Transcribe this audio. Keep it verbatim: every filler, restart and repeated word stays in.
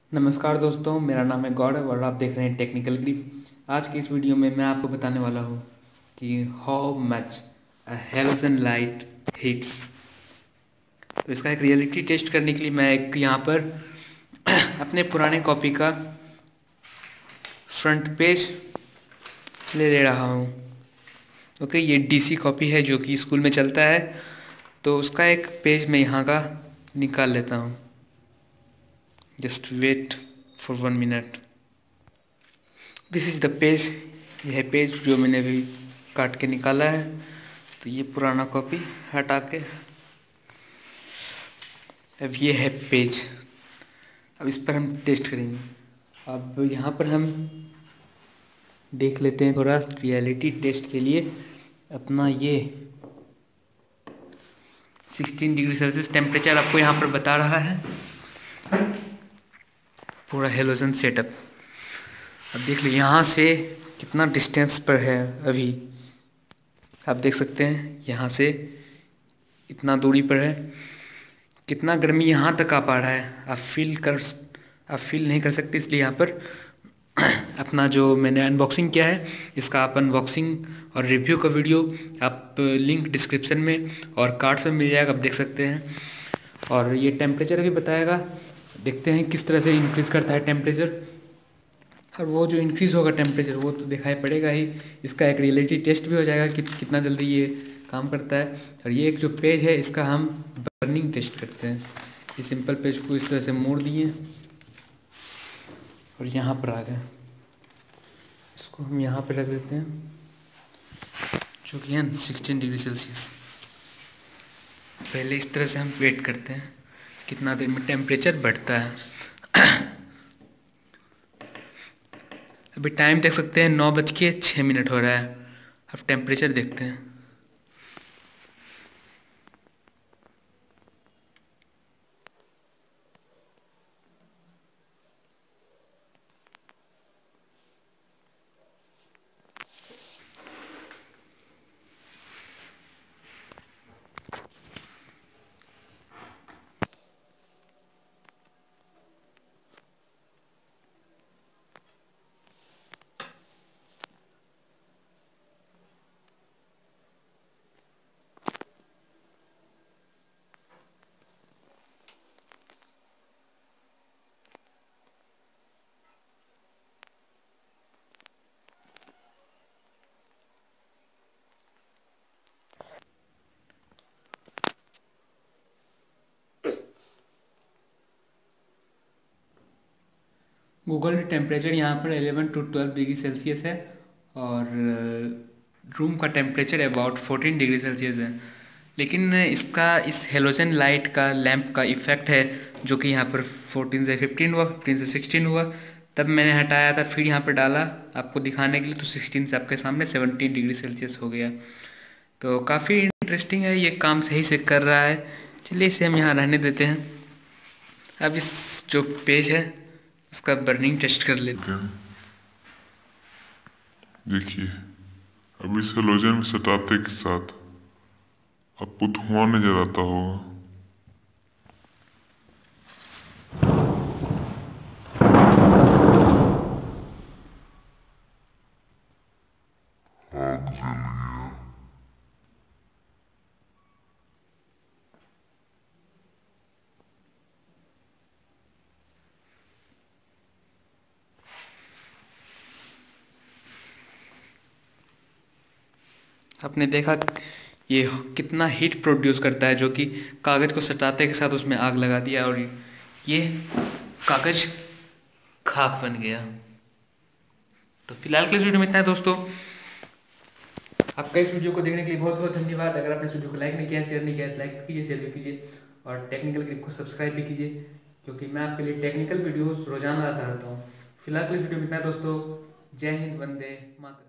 नमस्कार दोस्तों, मेरा नाम है गौरव और आप देख रहे हैं टेक्निकल ग्रिप। आज की इस वीडियो में मैं आपको बताने वाला हूँ कि how much a halogen light hits. तो इसका एक रियलिटी टेस्ट करने के लिए मैं एक यहाँ पर अपने पुराने कॉपी का फ्रंट पेज ले ले रहा हूँ। ओके, ये डीसी कॉपी है जो कि स्कूल में चलता है, तो उसका एक पेज मैं यहाँ का निकाल लेता हूँ। Just wait for one minute. This is the page. यह है पेज जो मैंने अभी काट के निकाला है। तो ये पुराना कॉपी हटा के अब ये है पेज। अब इस पर हम टेस्ट करेंगे। अब यहाँ पर हम देख लेते हैं थोड़ा रियलिटी टेस्ट के लिए अपना ये सिक्सटीन डिग्री सेल्सियस टेम्परेचर आपको यहाँ पर बता रहा है पूरा हेलोजन सेटअप। अब देख लीजिए यहाँ से कितना डिस्टेंस पर है। अभी आप देख सकते हैं यहाँ से इतना दूरी पर है, कितना गर्मी यहाँ तक आ पा रहा है। आप फील कर आप फील नहीं कर सकते, इसलिए यहाँ पर अपना जो मैंने अनबॉक्सिंग किया है इसका आप अनबॉक्सिंग और रिव्यू का वीडियो आप लिंक डिस्क्रिप्शन में और कार्ड्स में मिल जाएगा, आप देख सकते हैं। और ये टेम्परेचर भी बताएगा, देखते हैं किस तरह से इंक्रीज़ करता है टेम्परेचर। और वो जो इंक्रीज़ होगा टेम्परेचर वो तो दिखाई पड़ेगा ही, इसका एक रियलिटी टेस्ट भी हो जाएगा कि कितना जल्दी ये काम करता है। और ये एक जो पेज है इसका हम बर्निंग टेस्ट करते हैं। इस सिंपल पेज को इस तरह से मोड़ दिए और यहाँ पर आ गए। इसको हम यहाँ पर रख देते हैं जो कि है सिक्सटीन डिग्री सेल्सियस। पहले इस तरह से हम वेट करते हैं कितना देर में टेम्परेचर बढ़ता है। अभी टाइम देख सकते हैं नौ बज के छः मिनट हो रहा है। अब टेम्परेचर देखते हैं। गूगल टेम्परेचर यहाँ पर eleven to twelve degree Celsius है और रूम का temperature about fourteen degree Celsius है। लेकिन इसका इस हेलोजन लाइट का लैंप का इफ़ेक्ट है जो कि यहाँ पर फोर्टीन से फिफ्टीन हुआ, फिफ्टीन से सिक्सटीन हुआ। तब मैंने हटाया था, फिर यहाँ पर डाला आपको दिखाने के लिए, तो सिक्सटीन से आपके सामने सेवनटीन डिग्री सेल्सियस हो गया। तो काफ़ी इंटरेस्टिंग है, ये काम सही से कर रहा है। चलिए इसे हम यहाँ रहने देते हैं। अब इस जो पेज है उसका बर्निंग टेस्ट कर लेते हैं। देखिए, अब इस हेलोजन में सटाते के साथ आपको धुआं नजर आता होगा। आग जल गया। आपने देखा ये कितना हीट प्रोड्यूस करता है, जो कि कागज़ को सटाते के साथ उसमें आग लगा दिया और ये कागज़ खाक बन गया। तो फिलहाल के इस वीडियो में इतना है दोस्तों। आपका इस वीडियो को देखने के लिए बहुत बहुत धन्यवाद। अगर आपने इस वीडियो को लाइक नहीं किया, शेयर नहीं किया तो लाइक कीजिए, शेयर भी कीजिए और टेक्निकल ग्रिप को सब्सक्राइब भी कीजिए, क्योंकि मैं आपके लिए टेक्निकल वीडियोस रोजाना लाता रहता हूँ। फिलहाल के इस वीडियो में इतना है दोस्तों। जय हिंद, वंदे मातरम।